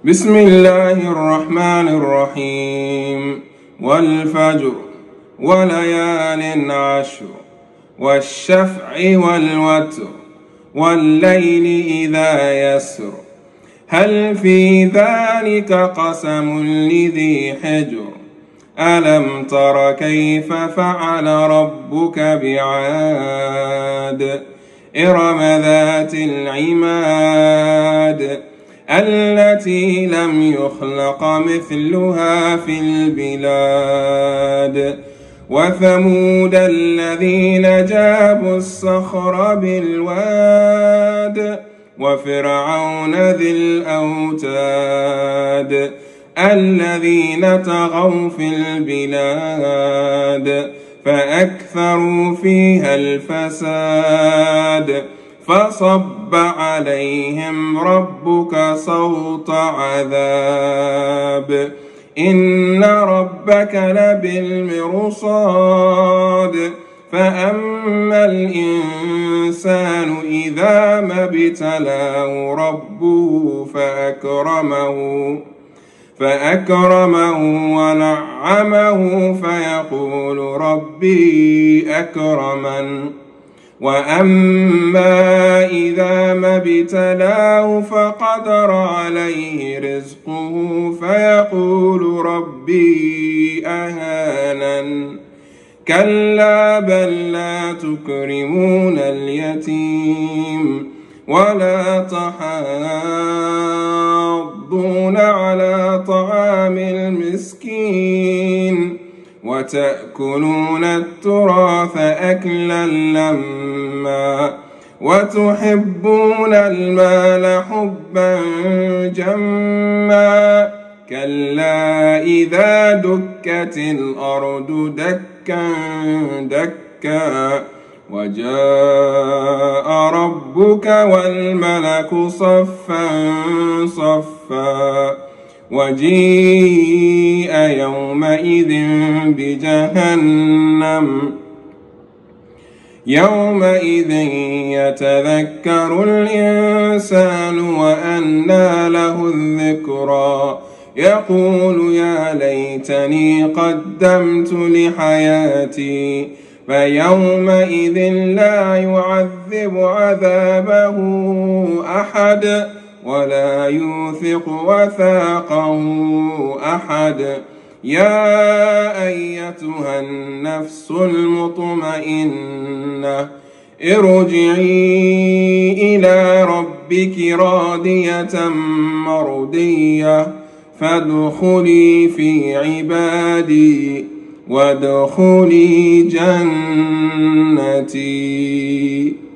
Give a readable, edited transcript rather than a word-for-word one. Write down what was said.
بسم الله الرحمن الرحيم والفجر وليال عشر والشفع والوتر والليل إذا يسر هل في ذلك قسم لذي حجر ألم تر كيف فعل ربك بعاد إرم ذات العماد التي لم يخلق مثلها في البلاد وثمود الذين جابوا الصخر بالواد وفرعون ذي الأوتاد الذين طغوا في البلاد فأكثروا فيها الفساد فصب عليهم ربك صوت عذاب إن ربك لبالمرصاد فأما الإنسان إذا ما ابتلاه ربه فأكرمه ونعمه فيقول ربي أكرمن وأما إذا ما ابتلاه فقدر عليه رزقه فيقول ربي أهانن كلا بل لا تكرمون اليتيم ولا تحاضون على طعام المسكين وتأكلون التراث أكلا لما وتحبون المال حبا جما كلا إذا دكت الأرض دكا دكا وجاء ربك والملك صفا صفا وجيء يومئذ بجهنم يومئذ يتذكر الإنسان وأنى له الذكرى يقول يا ليتني قدمت لحياتي فيومئذ لا يعذب عذابه أحد ولا يوثق وثاقه أحد يا أيتها النفس المطمئنة ارجعي إلى ربك راضية مرضية فادخلي في عبادي وادخلي جنتي.